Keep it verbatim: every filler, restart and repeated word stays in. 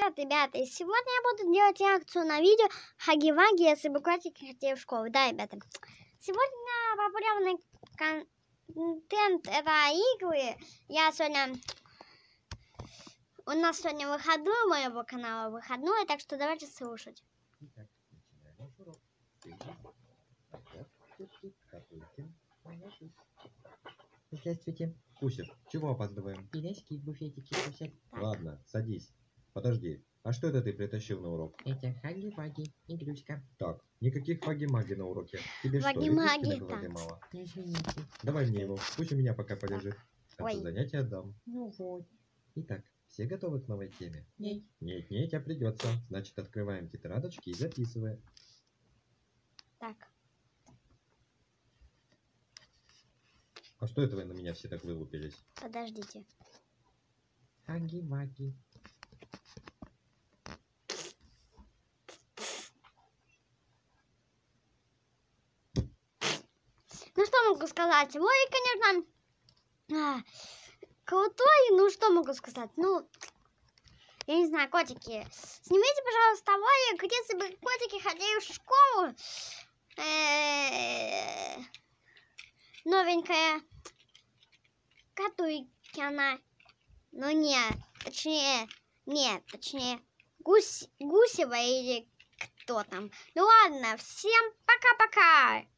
Привет, ребята! И сегодня я буду делать реакцию на видео Хаги-Ваги, если бы котики хотели в школу. Да, ребята. Сегодня популярный контент — это игры. Я сегодня... У нас сегодня выходной, моего канала выходной, так что давайте слушать. Итак, начинаем наш урок. Здравствуйте. Кусев, чего опаздываем? Пирожки в буфетике кушать. Ладно, садись. Подожди, а что это ты притащил на урок? Это Хаги-Ваги, игрушка. Так, никаких фаги-маги на уроке. Тебе что, Ваги-маги, игрушки на голове так. мало? Извините. Давай мне его, пусть у меня пока полежит. А Ой. то занятия отдам. Ну вот. Итак, все готовы к новой теме? Нет. Нет, нет, а придется. Значит, открываем тетрадочки и записываем. Так. А что это вы на меня все так вылупились? Подождите. Хаги-Ваги. Ну что могу сказать? Ой, конечно, а, крутой. Ну что могу сказать? Ну, я не знаю, котики. Снимите, пожалуйста, ролик, если бы котики ходили в школу. Э-э-э, новенькая Катуйкина. Ну нет, точнее, нет, точнее, Гусь, Гусева или кто там. Ну ладно, всем пока-пока.